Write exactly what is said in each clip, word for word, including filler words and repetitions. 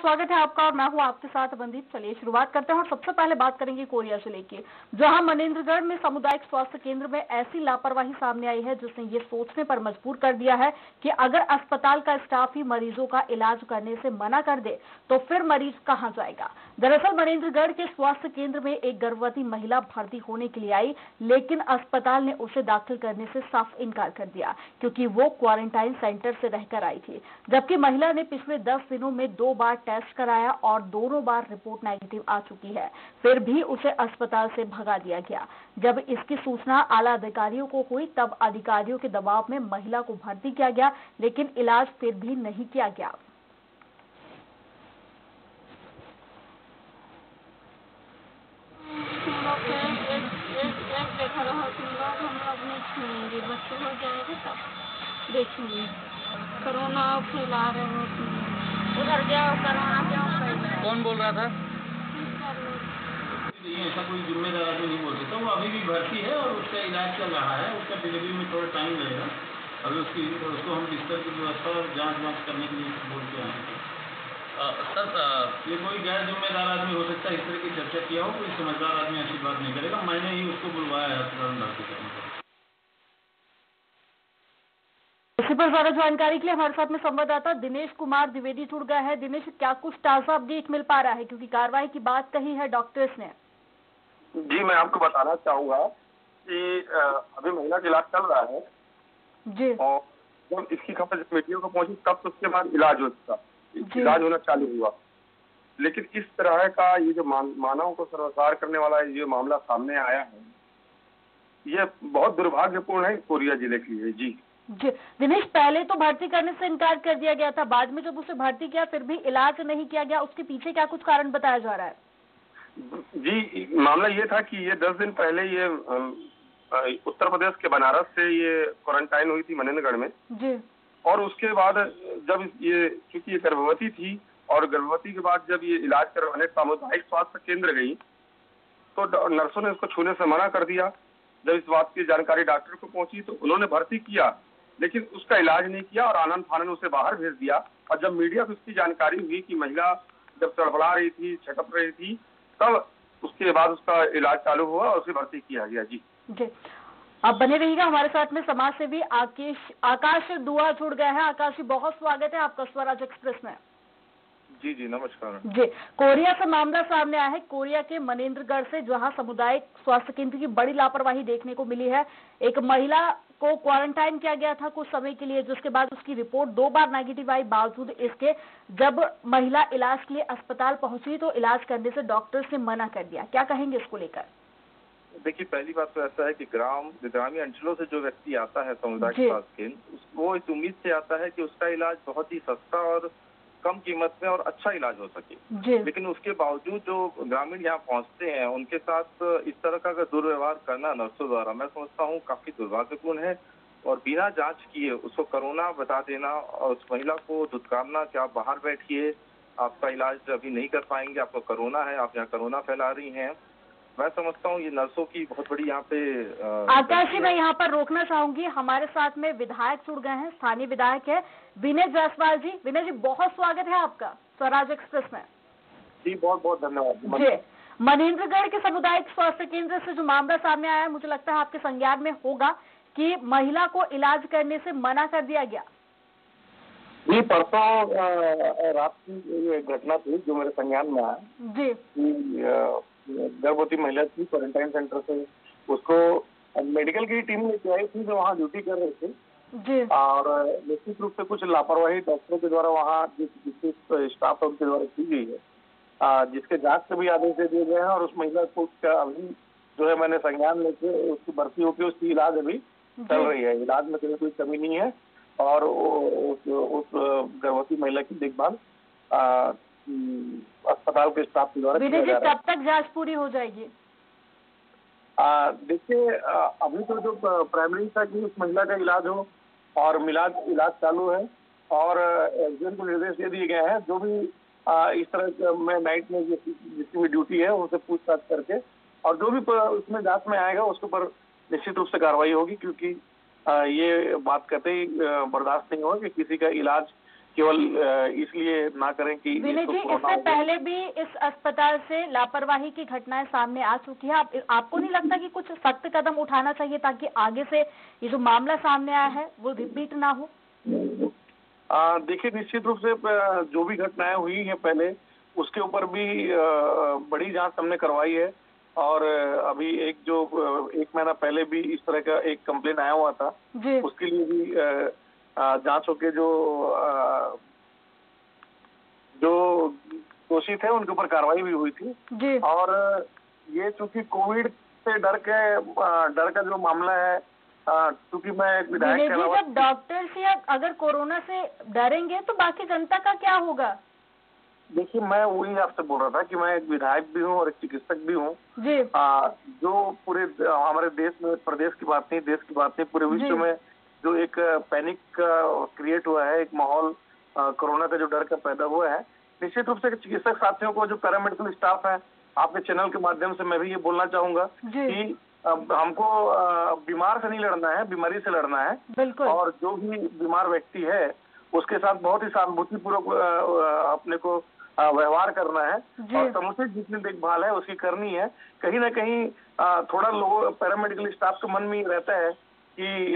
स्वागत है आपका और मैं हूं आपके साथ अमनदीप। चलिए शुरुआत करते हैं और सबसे पहले बात करेंगे कोरिया जिले की, जहां मनेंद्रगढ़ में सामुदायिक स्वास्थ्य केंद्र में ऐसी लापरवाही सामने आई है जिसने ये सोचने पर मजबूर कर दिया है कि अगर अस्पताल का स्टाफ ही मरीजों का इलाज करने से मना कर दे तो फिर मरीज कहां जाएगा। दरअसल मनेंद्रगढ़ के स्वास्थ्य केंद्र में एक गर्भवती महिला भर्ती होने के लिए आई, लेकिन अस्पताल ने उसे दाखिल करने से साफ इनकार कर दिया क्योंकि वो क्वारंटाइन सेंटर से रहकर आई थी, जबकि महिला ने पिछले दस दिनों में दो बार टेस्ट कराया और दोनों बार रिपोर्ट नेगेटिव आ चुकी है। फिर भी उसे अस्पताल से भगा दिया गया। जब इसकी सूचना आला अधिकारियों को हुई तब अधिकारियों के दबाव में महिला को भर्ती किया गया, लेकिन इलाज फिर भी नहीं किया गया। बच्चे हो जाएंगे तब देखेंगे। कोरोना फैला रहे हैं, उधर जाओ कोरोना क्यों फैला। कौन बोल रहा था? ऐसा कोई जिम्मेदार आदमी नहीं बोल सकता। वो अभी भी भर्ती है और उसका इलाज चल रहा है। उसका डिलीवरी में थोड़ा टाइम लगेगा। अभी उसकी उसको हम बिस्तर की व्यवस्था और जांच वाँच करने के लिए बोल के आए हैं। सर ये कोई गैर जिम्मेदार आदमी हो सकता है, इस तरह की चर्चा किया हो। कोई समझदार आदमी ऐसी बात नहीं करेगा। मैंने ही उसको बुलवाया है अस्पताल भर्ती करने को। इसी पर ज्यादा जानकारी के लिए हमारे साथ में संवाददाता दिनेश कुमार द्विवेदी जुड़ गए हैं। दिनेश, क्या कुछ ताजा अपडेट मिल पा रहा है, क्योंकि कार्रवाई की बात कही है डॉक्टर्स ने? जी, मैं आपको बताना चाहूंगा कि अभी महिला का इलाज चल रहा है जी, और जब इसकी खबर मीडिया को पहुंची तब तो उसके बाद इलाज हो चुका, इलाज होना चालू हुआ। लेकिन इस तरह का ये जो मान, मानव को सर्वसार करने वाला ये मामला सामने आया है, ये बहुत दुर्भाग्यपूर्ण है कोरिया जिले के लिए। जी जी दिनेश, पहले तो भर्ती करने से इनकार कर दिया गया था, बाद में जब उसे भर्ती किया फिर भी इलाज नहीं किया गया। उसके पीछे क्या कुछ कारण बताया जा रहा है? जी, मामला ये था कि ये दस दिन पहले ये उत्तर प्रदेश के बनारस से ये क्वारंटाइन हुई थी मनेंद्रगढ़ में जी, और उसके बाद जब ये चूंकि ये गर्भवती थी और गर्भवती के बाद जब ये इलाज करवाने सामुदायिक स्वास्थ्य केंद्र गई तो नर्सों ने उसको छूने से मना कर दिया। जब इस बात की जानकारी डॉक्टर को पहुंची तो उन्होंने भर्ती किया, लेकिन उसका इलाज नहीं किया और आनंद फानन उसे बाहर भेज दिया। और जब मीडिया को इसकी जानकारी हुई कि महिला जब तड़फड़ा रही थी, छटप रही थी, तब उसके बाद उसका इलाज चालू हुआ और उसे भर्ती किया गया। जी जी, आप बने रहिएगा हमारे साथ में। समाज सेवी आकेश आकाश दुआ जुड़ गए हैं। आकाश जी, बहुत स्वागत है आपका स्वराज एक्सप्रेस में। जी जी नमस्कार जी, कोरिया से मामला सामने आया है, कोरिया के मनेंद्रगढ़ से, जहां सामुदायिक स्वास्थ्य केंद्र की बड़ी लापरवाही देखने को मिली है। एक महिला को क्वारंटाइन किया गया था कुछ समय के लिए, जिसके बाद उसकी रिपोर्ट दो बार नेगेटिव आई। बावजूद इसके जब महिला इलाज के लिए अस्पताल पहुंची तो इलाज करने से डॉक्टर्स ने मना कर दिया। क्या कहेंगे इसको लेकर? देखिए, पहली बात तो ऐसा है कि ग्राम ग्रामीण अंचलों से जो व्यक्ति आता है सामुदायिक स्वास्थ्य केंद्र, वो इस उम्मीद से आता है कि उसका इलाज बहुत ही सस्ता और कम कीमत में और अच्छा इलाज हो सके। लेकिन उसके बावजूद जो ग्रामीण यहाँ पहुँचते हैं उनके साथ इस तरह का दुर्व्यवहार करना नर्सों द्वारा, मैं समझता हूँ काफी दुर्भाग्यपूर्ण है। और बिना जांच किए उसको कोरोना बता देना और उस महिला को धुतकारना कि आप बाहर बैठिए, आपका इलाज अभी नहीं कर पाएंगे, आपको कोरोना है, आप यहाँ कोरोना फैला रही हैं, मैं समझता हूँ ये नर्सों की बहुत बड़ी यहाँ पे। आकाश जी, मैं यहाँ पर रोकना चाहूंगी। हमारे साथ में विधायक जुड़ गए हैं, स्थानीय विधायक है विनय जायसवाल जी। विनय जी, बहुत स्वागत है आपका स्वराज एक्सप्रेस में। जी बहुत बहुत धन्यवाद जी, मनेंद्रगढ़ के सामुदायिक स्वास्थ्य केंद्र से जो मामला सामने आया है, मुझे लगता है आपके संज्ञान में होगा कि महिला को इलाज करने से मना कर दिया गया। जी, परसों रात की ये घटना थी जो मेरे संज्ञान में आया जी। गर्भवती महिला थी, क्वारंटाइन सेंटर से उसको मेडिकल की टीम लेके आई थी जो वहाँ ड्यूटी कर रहे थे जी, और निश्चित रूप से कुछ लापरवाही डॉक्टरों के द्वारा वहाँ जिस स्टाफ उनके द्वारा की गई है, जिसके जांच के भी आदेश दे दिए गए हैं। और उस महिला को अभी जो है मैंने संज्ञान लेके उसकी भर्ती होकर उसकी इलाज अभी चल रही है। इलाज में कहीं कोई कमी नहीं है और उस, उस गर्भवती महिला की देखभाल अस्पताल के स्टाफ के द्वारा किया जा रहा है। कब तक जांच पूरी हो जाएगी? देखिए, अभी तो जो प्राइमरी था कि उस महिला का इलाज हो और मिलाज इलाज चालू है और एसडीएम को निर्देश दे दिए गए हैं जो भी आ, इस तरह में नाइट में जिसकी भी ड्यूटी है उनसे पूछताछ करके और जो भी उसमें जांच में आएगा उसके ऊपर निश्चित रूप से कार्रवाई होगी, क्योंकि आ, ये बात कहते ही बर्दाश्त नहीं होगा कि किसी का इलाज केवल इसलिए ना करें कि विनय जी, इससे पहले भी इस अस्पताल से लापरवाही की घटनाएं सामने आ चुकी है। आप, आपको नहीं लगता कि कुछ सख्त कदम उठाना चाहिए ताकि आगे से ये जो मामला सामने आया है वो रिपीट ना हो? देखिए, निश्चित रूप से जो भी घटनाएं हुई हैं पहले, उसके ऊपर भी बड़ी जांच हमने करवाई है। और अभी एक जो एक महीना पहले भी इस तरह का एक कंप्लेन आया हुआ था, उसके लिए भी जांच होके जो जो दोषी थे उनके ऊपर कार्रवाई भी हुई थी जी। और ये चूंकि कोविड से डर के डर का जो मामला है, क्योंकि मैं एक विधायक जी, जब डॉक्टर से अगर कोरोना से डरेंगे तो बाकी जनता का क्या होगा? देखिए, मैं वही आपसे बोल रहा था कि मैं एक विधायक भी हूँ और एक चिकित्सक भी हूँ जी। आ, जो पूरे हमारे देश में, प्रदेश की बात नहीं, देश की बात नहीं, पूरे विश्व में जो एक पैनिक क्रिएट हुआ है, एक माहौल कोरोना का जो डर का पैदा हुआ है, निश्चित रूप से चिकित्सक साथियों को, जो पैरामेडिकल स्टाफ है, आपके चैनल के माध्यम से मैं भी ये बोलना चाहूंगा कि हमको बीमार से नहीं लड़ना है, बीमारी से लड़ना है। बिल्कुल। और जो भी बीमार व्यक्ति है उसके साथ बहुत ही सहानुभूतिपूर्वक अपने को व्यवहार करना है और समुचित जितनी देखभाल है उसकी करनी है। कहीं ना कहीं थोड़ा लोगों, पैरामेडिकल स्टाफ के मन में रहता है कि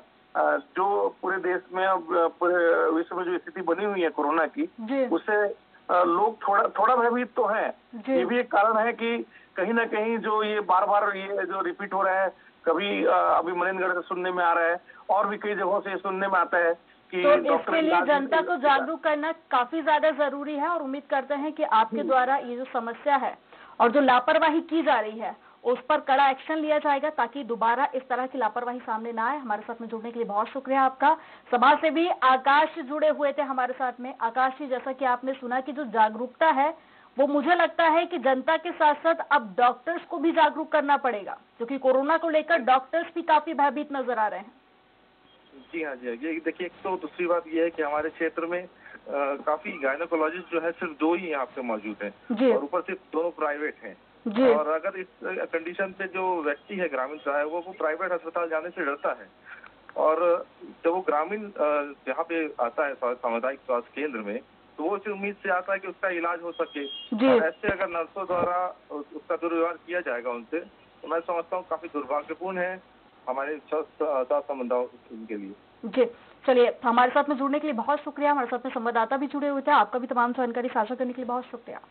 जो पूरे देश में, पूरे विश्व में जो स्थिति बनी हुई है कोरोना की, उससे लोग थोड़ा थोड़ा भयभीत तो हैं। ये भी एक कारण है कि कहीं ना कहीं जो ये बार बार ये जो रिपीट हो रहा है, कभी अभी मनेंद्रगढ़ से सुनने में आ रहा है और भी कई जगहों से सुनने में आता है कि तो इसके लिए जनता को जागरूक करना काफी ज्यादा जरूरी है और उम्मीद करते हैं कि आपके द्वारा ये जो समस्या है और जो लापरवाही की जा रही है उस पर कड़ा एक्शन लिया जाएगा ताकि दोबारा इस तरह की लापरवाही सामने ना आए। हमारे साथ में जुड़ने के लिए बहुत शुक्रिया आपका। समाज से भी आकाश जुड़े हुए थे हमारे साथ में। आकाश जी, जैसा कि आपने सुना कि जो जागरूकता है वो मुझे लगता है कि जनता के साथ साथ अब डॉक्टर्स को भी जागरूक करना पड़ेगा, क्योंकि कोरोना को लेकर डॉक्टर्स भी काफी भयभीत नजर आ रहे हैं। जी हाँ, जी हाँ। ये देखिए, एक तो दूसरी बात ये है कि हमारे क्षेत्र में आ, काफी गायनोकोलॉजिस्ट जो है सिर्फ दो ही यहाँ पे मौजूद हैं और ऊपर से दोनों प्राइवेट हैं। और अगर इस कंडीशन पे जो व्यक्ति है ग्रामीण चाहे वो वो प्राइवेट अस्पताल जाने से डरता है, और जब वो ग्रामीण यहाँ पे आता है सामुदायिक स्वास्थ्य केंद्र में, तो वो इस उम्मीद से आता है कि उसका इलाज हो सके। और ऐसे अगर नर्सों द्वारा उसका दुर्व्यवहार किया जाएगा उनसे, तो मैं समझता हूँ काफी दुर्भाग्यपूर्ण है हमारे स्वास्थ्य संबंधों के लिए। जी, चलिए, हमारे साथ में जुड़ने के लिए बहुत शुक्रिया। हमारे साथ में संवाददाता भी जुड़े हुए थे। आपका भी तमाम जानकारी साझा करने के लिए बहुत शुक्रिया।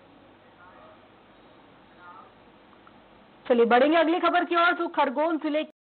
चलिए, बढ़ेंगे अगली खबर की ओर, जो खरगोन जिले